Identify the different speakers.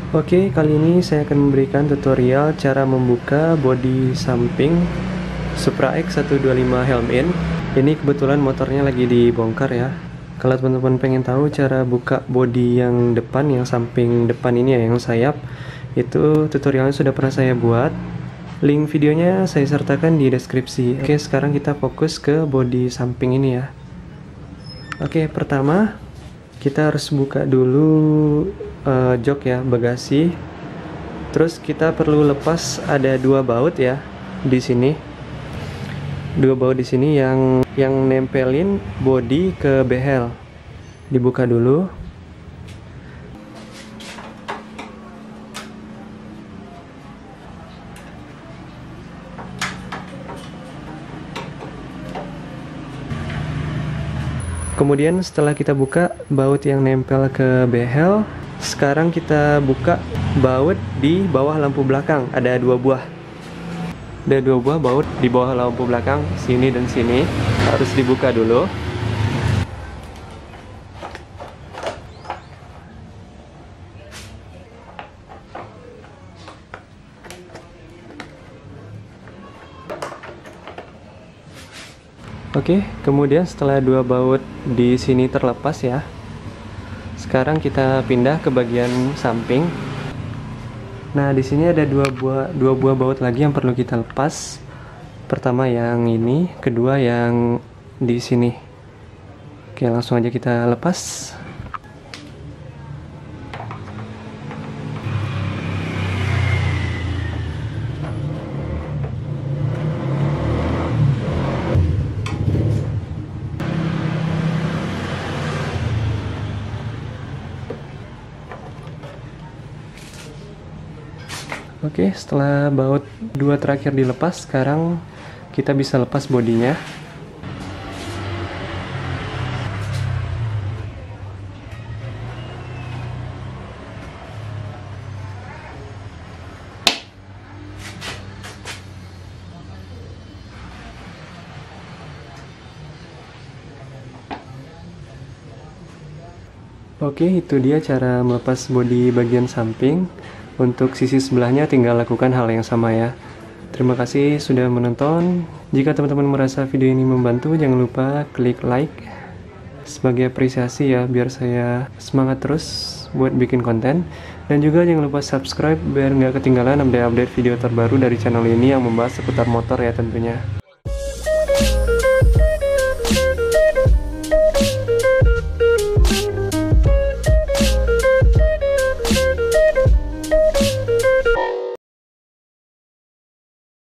Speaker 1: Oke, kali ini saya akan memberikan tutorial cara membuka bodi samping Supra X 125 Helm-in. Ini kebetulan motornya lagi dibongkar ya. Kalau teman-teman pengen tahu cara buka bodi yang depan, yang samping depan ini ya, yang sayap, itu tutorialnya sudah pernah saya buat. Link videonya saya sertakan di deskripsi. Oke, sekarang kita fokus ke bodi samping ini ya. Oke, pertama kita harus buka dulu jok ya, bagasi. Terus kita perlu lepas ada dua baut ya di sini. Dua baut di sini yang nempelin bodi ke behel. Dibuka dulu. Kemudian setelah kita buka baut yang nempel ke behel, sekarang kita buka baut di bawah lampu belakang. Ada dua buah. Ada dua buah baut di bawah lampu belakang, sini dan sini. Harus dibuka dulu. Oke, kemudian setelah dua baut di sini terlepas ya, sekarang kita pindah ke bagian samping. Nah, di sini ada dua buah baut lagi yang perlu kita lepas. Pertama yang ini, kedua yang di sini. Oke, langsung aja kita lepas. Oke, setelah baut dua terakhir dilepas, sekarang kita bisa lepas bodinya. Oke, itu dia cara melepas bodi bagian samping. Untuk sisi sebelahnya tinggal lakukan hal yang sama ya. Terima kasih sudah menonton. Jika teman-teman merasa video ini membantu, jangan lupa klik like sebagai apresiasi ya, biar saya semangat terus buat bikin konten. Dan juga jangan lupa subscribe biar nggak ketinggalan update-update video terbaru dari channel ini yang membahas seputar motor ya tentunya.